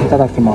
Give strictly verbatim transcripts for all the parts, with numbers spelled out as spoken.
いただきます。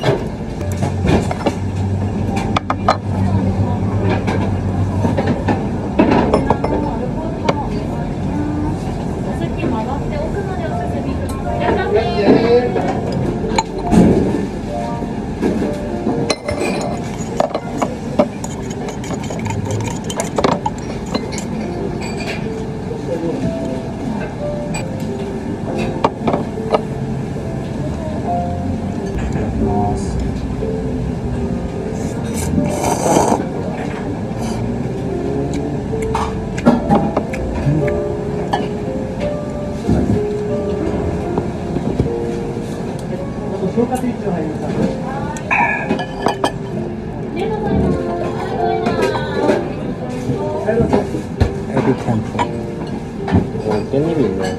エビ天ぷら。お、깻잎이 있네.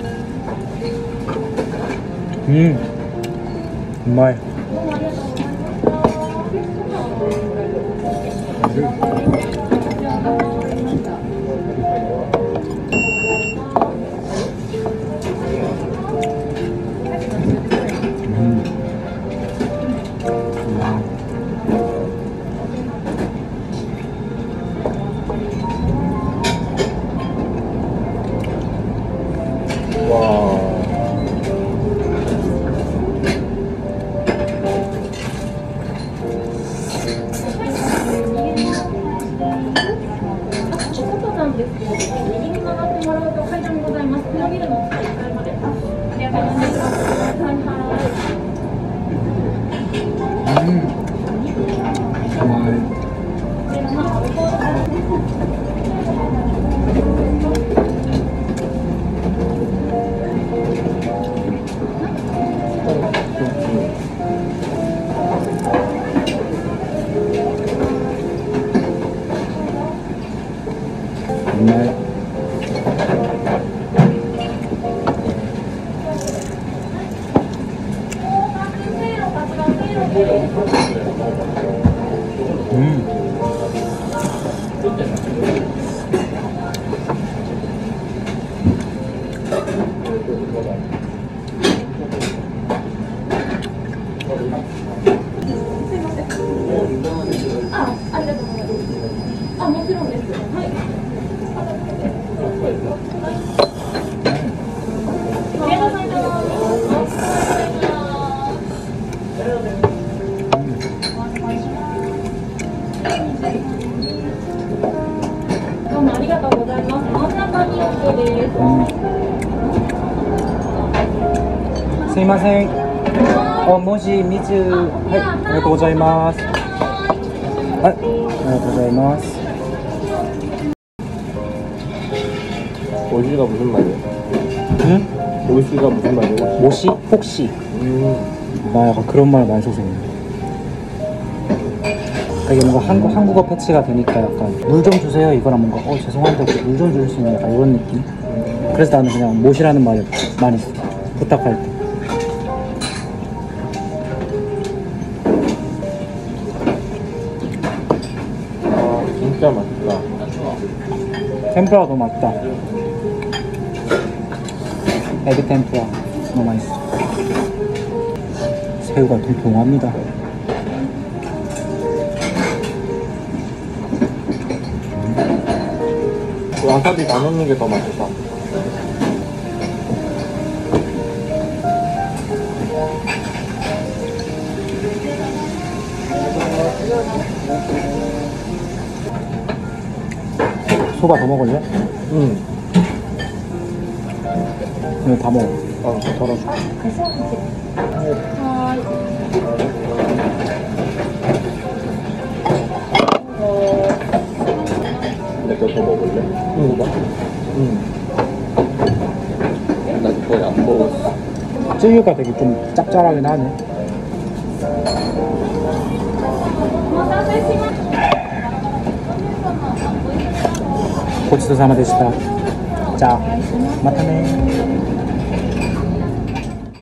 음, 정말. 음.すいません。お、もし水、はい、ありがとうございます。はい、ありがとうございます。 모시가 무슨 말이야? 응? 모시가 무슨 말이야? 모시? 혹시? 음. 나 약간 그런 말 많이 써서 이게 뭔가 한국, 한국어 패치가 되니까 약간 물 좀 주세요 이거랑 뭔가 어 죄송한데 물 좀 줄 수 있는 약간 이런 느낌? 그래서 나는 그냥 모시라는 말을 많이 써. 부탁할 때. 아, 진짜 맛있다. 템프라가 너무 맛있다. 에비 템프라 너무 맛있어. 새우가 통통합니다. 와사비 다 넣는 게 더 맛있다. 소바 더 먹을래? 응. 이거 다 먹어. 어, 덜어줄게. 내가 더 먹을래? 응. 응. 나 거의 안 먹었어. 쯔유가 되게 좀 짭짤하긴 하네. 고치도사마 되시다. 자, 마타네.